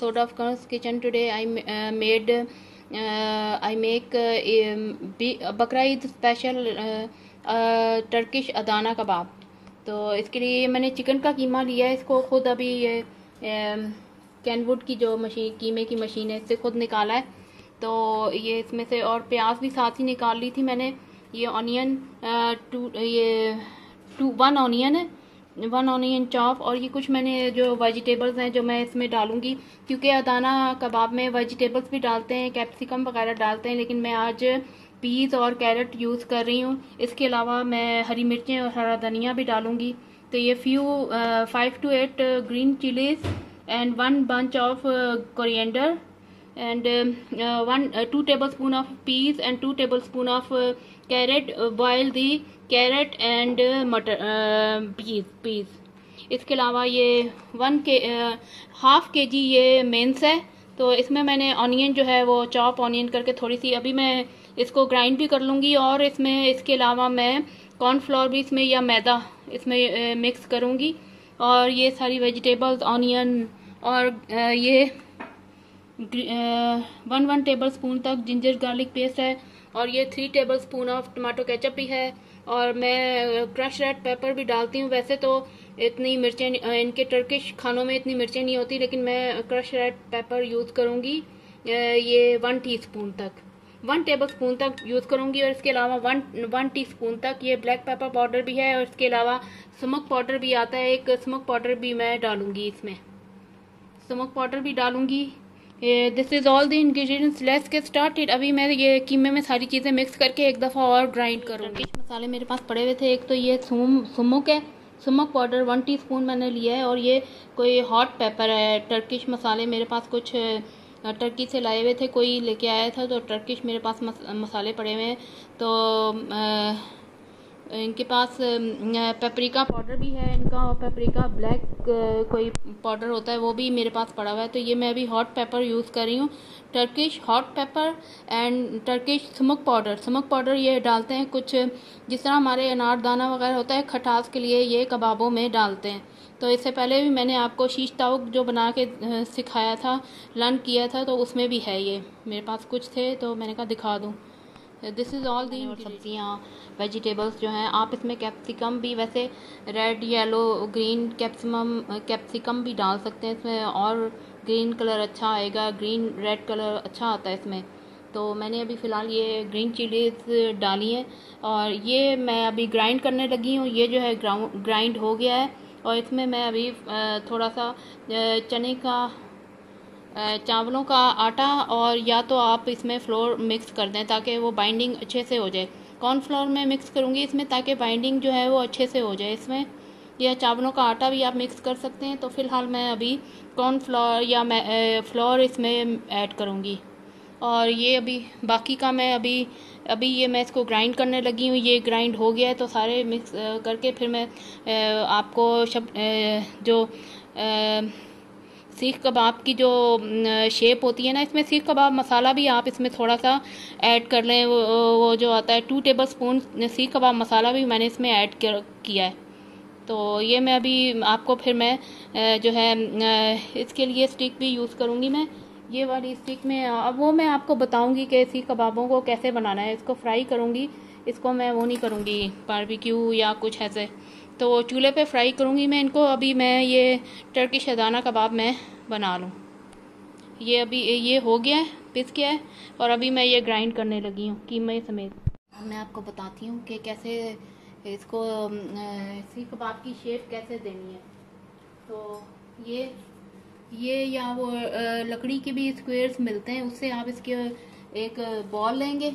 episode of Kaan's Kitchen. Today I make Bakra Eid special Turkish Adana kebab. तो इसके लिए मैंने chicken का कीमा लिया है। इसको खुद अभी ये कैनवुड की जो मशीन कीमे की मशीन है इससे खुद निकाला है। तो ये इसमें से और प्याज भी साथ ही निकाल ली थी मैंने। ये ऑनियन वन ऑनियन चॉप, और ये कुछ मैंने जो वेजिटेबल्स हैं जो मैं इसमें डालूंगी, क्योंकि अदाना कबाब में वेजिटेबल्स भी डालते हैं, कैप्सिकम वगैरह डालते हैं, लेकिन मैं आज पीस और कैरेट यूज़ कर रही हूँ। इसके अलावा मैं हरी मिर्चें और हरा धनिया भी डालूंगी। तो ये 5 to 8 green chillies and 1 bunch of coriander and 2 tablespoon of peas and 2 tablespoon of carrot. Boil the carrot and peas. इसके अलावा ये 1.5 kg ये मेंस है। तो इसमें मैंने ऑनियन जो है वो चॉप ऑनियन करके थोड़ी सी अभी मैं इसको ग्राइंड भी कर लूँगी, और इसमें इसके अलावा मैं कॉर्नफ्लोर भी इसमें या मैदा इसमें मिक्स करूँगी। और ये सारी वेजिटेबल्स ऑनियन और ये 1 टेबल स्पून तक जिंजर गार्लिक पेस्ट है, और ये 3 tablespoon of tomato ketchup भी है, और मैं क्रश रेड पेपर भी डालती हूँ। वैसे तो इतनी मिर्चें इनके टर्किश खानों में इतनी मिर्चें नहीं होती, लेकिन मैं क्रश रेड पेपर यूज़ करूँगी ये 1 टेबल स्पून तक यूज़ करूँगी। और इसके अलावा 1 टीस्पून तक ये ब्लैक पेपर पाउडर भी है, और इसके अलावा स्मोक पाउडर भी आता है, एक स्मोक पाउडर भी मैं डालूँगी, इसमें स्मोक पाउडर भी डालूँगी। This is all the ingredients, let's get started. अभी मैं ये कीमे में सारी चीज़ें मिक्स करके एक दफ़ा और ग्राइंड करूँगी। मसाले मेरे पास पड़े हुए थे। एक तो ये स्मोक है, स्मोक पाउडर 1 टीस्पून मैंने लिया है, और ये कोई हॉट पेपर है। टर्किश मसाले मेरे पास कुछ टर्की से लाए हुए थे, कोई लेके आया था, तो टर्किश मेरे पास मसाले पड़े हुए हैं। तो इनके पास पेपरिका पाउडर भी है इनका, और पेपरिका ब्लैक कोई पाउडर होता है वो भी मेरे पास पड़ा हुआ है। तो ये मैं अभी हॉट पेपर यूज़ कर रही हूँ, Turkish hot pepper and Turkish smoke powder ये डालते हैं कुछ जिस तरह हमारे अनारदाना वगैरह होता है खटास के लिए, ये कबाबों में डालते हैं। तो इससे पहले भी मैंने आपको शीश ताउक जो बना के सिखाया था, लर्न किया था, तो उसमें भी है। ये मेरे पास कुछ थे तो मैंने कहा दिखा दूँ। दिस इज़ ऑल दी सब्जियाँ वेजिटेबल्स जो हैं। आप इसमें कैप्सिकम भी, वैसे रेड येलो ग्रीन कैप्सिकम भी डाल सकते हैं इसमें, और ग्रीन कलर अच्छा आएगा, ग्रीन रेड कलर अच्छा आता है इसमें। तो मैंने अभी फ़िलहाल ये ग्रीन चिलीज डाली है, और ये मैं अभी ग्राइंड करने लगी हूँ। ये जो है ग्राइंड हो गया है, और इसमें मैं अभी थोड़ा सा चावलों का आटा, और या तो आप इसमें फ्लोर मिक्स कर दें ताकि वो बाइंडिंग अच्छे से हो जाए। कॉर्नफ्लोर में मिक्स करूँगी इसमें ताकि बाइंडिंग जो है वो अच्छे से हो जाए इसमें, या चावलों का आटा भी आप मिक्स कर सकते हैं। तो फ़िलहाल मैं अभी कॉर्नफ्लोर या मैं फ्लोर इसमें ऐड करूँगी। और ये अभी बाकी का मैं अभी ये मैं इसको ग्राइंड करने लगी हूँ। ये ग्राइंड हो गया है, तो सारे मिक्स करके फिर मैं आपको जो सीख कबाब की जो शेप होती है ना, इसमें सीख कबाब मसाला भी आप इसमें थोड़ा सा ऐड कर लें। वो जो आता है 2 टेबल स्पून सीख कबाब मसाला भी मैंने इसमें ऐड किया है। तो ये मैं अभी आपको फिर मैं जो है इसके लिए स्टिक भी यूज़ करूँगी। मैं ये वाली स्टिक में अब वो मैं आपको बताऊँगी कि सीख कबाबों को कैसे बनाना है। इसको फ्राई करूँगी, इसको मैं वो नहीं करूँगी बारबेक्यू या कुछ ऐसे, तो चूल्हे पे फ्राई करूँगी मैं इनको। अभी मैं ये टर्किश अदाना कबाब मैं बना लूँ। ये अभी ये हो गया है, पिस गया है, और अभी मैं ये ग्राइंड करने लगी हूँ कीमे समेत। मैं आपको बताती हूँ कि कैसे इसको सीख कबाब की शेप कैसे देनी है। तो ये या वो लकड़ी के भी स्क्वायर्स मिलते हैं, उससे आप इसके एक बॉल लेंगे।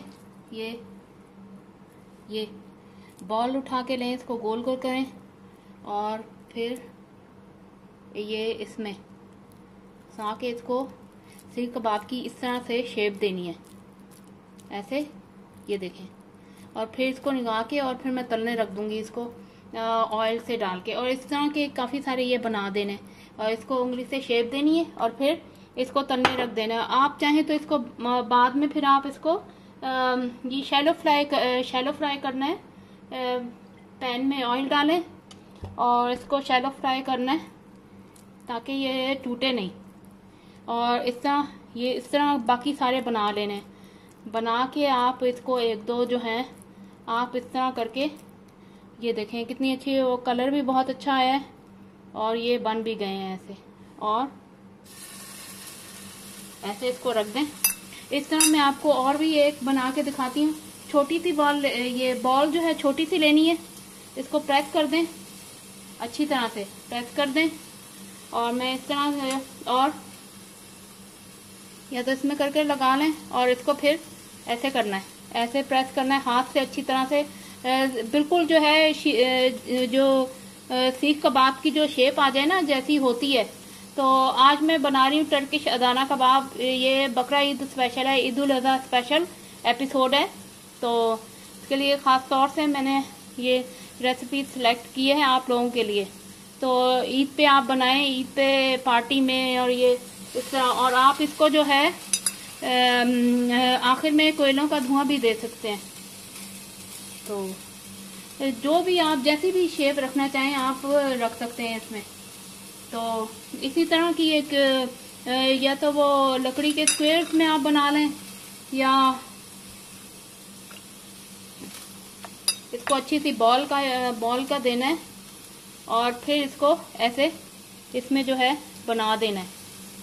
ये बॉल उठा के लें, इसको गोल गोल करें, और फिर ये इसमें सा के इसको सीख कबाब की इस तरह से शेप देनी है, ऐसे, ये देखें। और फिर इसको निकाल के और फिर मैं तलने रख दूंगी इसको ऑयल से डाल के। और इस तरह के काफ़ी सारे ये बना देने, और इसको उंगली से शेप देनी है, और फिर इसको तलने रख देना। आप चाहें तो इसको बाद में फिर आप इसको ये शैलो फ्राई करना है। पैन में ऑयल डालें और इसको शैलो फ्राई करना है ताकि ये टूटे नहीं। और इस तरह बाकी सारे बना लेने। बना के आप इसको एक दो जो हैं आप इस तरह करके, ये देखें कितनी अच्छी, वो कलर भी बहुत अच्छा है और ये बन भी गए हैं ऐसे। और ऐसे इसको रख दें। इस तरह मैं आपको और भी एक बना के दिखाती हूँ। छोटी सी बॉल, ये बॉल जो है छोटी सी लेनी है, इसको प्रेस कर दें, अच्छी तरह से प्रेस कर दें। और मैं इस तरह से, और या तो इसमें करके लगा लें और इसको फिर ऐसे करना है, ऐसे प्रेस करना है हाथ से अच्छी तरह से, बिल्कुल जो है जो सीख कबाब की जो शेप आ जाए ना जैसी होती है। तो आज मैं बना रही हूँ टर्किश अदाना कबाब। ये बकरा ईद स्पेशल है, ईद उल अज़हा स्पेशल एपिसोड है, तो इसके लिए ख़ास तौर से मैंने ये रेसिपी सिलेक्ट की है आप लोगों के लिए। तो ईद पे आप बनाएं, ईद पे पार्टी में, और ये इस तरह। और आप इसको जो है आखिर में कोयलों का धुआं भी दे सकते हैं। तो जो भी आप जैसी भी शेप रखना चाहें आप रख सकते हैं इसमें। तो इसी तरह की एक या तो वो लकड़ी के स्क्वेयर्स में आप बना लें, या इसको अच्छी सी बॉल का देना है और फिर इसको ऐसे इसमें जो है बना देना है।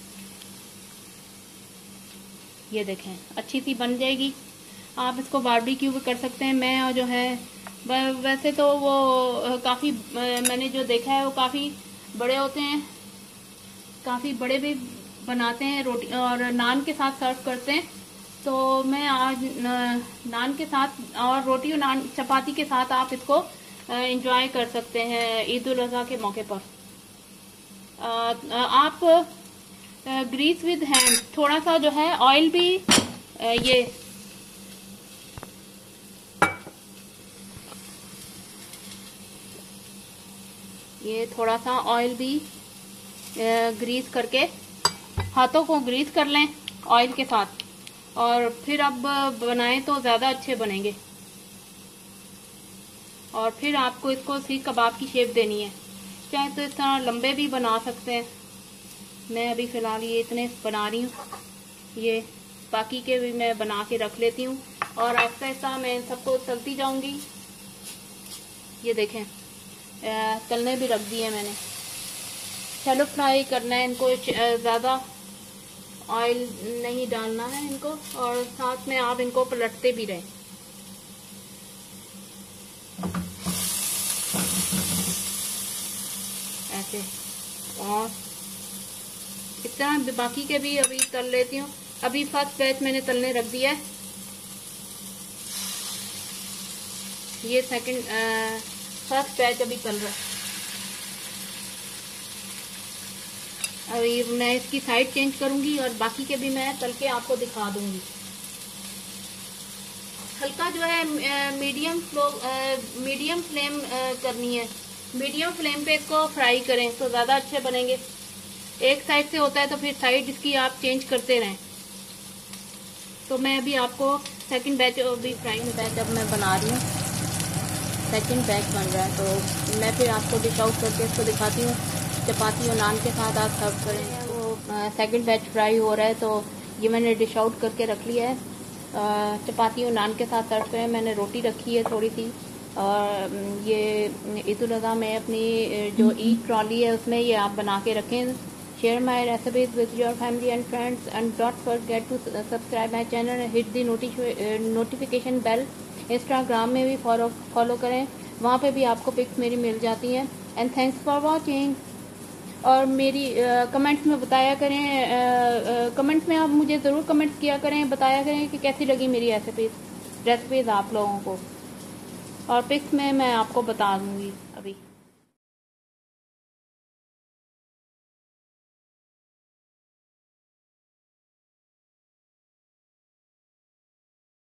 ये देखें अच्छी सी बन जाएगी। आप इसको बारबेक्यू भी कर सकते हैं। मैं जो है वैसे तो वो काफ़ी मैंने जो देखा है वो काफ़ी बड़े होते हैं, काफ़ी बड़े भी बनाते हैं, रोटी और नान के साथ सर्व करते हैं। तो मैं आज नान के साथ और रोटी और नान चपाती के साथ आप इसको एंजॉय कर सकते हैं ईद उल अज़हा के मौके पर। आप ग्रीस विद हैंड, थोड़ा सा जो है ऑयल भी ये थोड़ा सा ऑयल भी ग्रीस करके हाथों को ग्रीस कर लें ऑयल के साथ, और फिर अब बनाएं तो ज़्यादा अच्छे बनेंगे। और फिर आपको इसको सीख कबाब की शेप देनी है, चाहे तो इस तरह लंबे भी बना सकते हैं। मैं अभी फ़िलहाल ये इतने बना रही हूँ, ये बाकी के भी मैं बना के रख लेती हूँ और आहिस्ता आहिस्ता मैं सबको तलती जाऊँगी। ये देखें तलने भी रख दिए मैंने। शैलो फ्राई करना है इनको, ज़्यादा ऑयल नहीं डालना है इनको, और साथ में आप इनको पलटते भी रहें। ऐसे, और इस तरह बाकी के भी अभी तल लेती हूँ। अभी फर्स्ट बैच मैंने तलने रख दिया है, ये फर्स्ट बैच अभी तल रहा है। अभी मैं इसकी साइड चेंज करूंगी और बाकी के भी मैं तल के आपको दिखा दूंगी। हल्का जो है मीडियम फ्लेम करनी है। मीडियम फ्लेम पे इसको फ्राई करें तो ज़्यादा अच्छे बनेंगे। एक साइड से होता है तो फिर साइड इसकी आप चेंज करते रहें। तो मैं अभी आपको सेकंड बैच, अभी फ्राइंग बैच अब मैं बना रही हूँ, सेकंड बैच बन रहा है, तो मैं फिर आपको डिश आउट करके इसको दिखाती हूँ। चपाती और नान के साथ आप सर्व करें। वो सेकंड बैच फ्राई हो रहा है, तो ये मैंने डिश आउट करके रख लिया है। चपाती और नान के साथ सर्व करें। मैंने रोटी रखी है थोड़ी सी, और ये ईद उल अज़हा में अपनी जो ईद ट्रॉली है उसमें ये आप बना के रखें। Share my recipes with your family and friends and don't forget to subscribe my channel and hit the notification bell. Instagram में भी फॉलो करें, वहाँ पे भी आपको पिक्स मेरी मिल जाती हैं। And thanks for watching. और मेरी कमेंट्स में बताया करें, कमेंट्स में आप मुझे ज़रूर कमेंट्स किया करें, बताया करें कि कैसी लगी मेरी रेसिपीज़ आप लोगों को, और पिक्स में मैं आपको बता दूंगी अभी।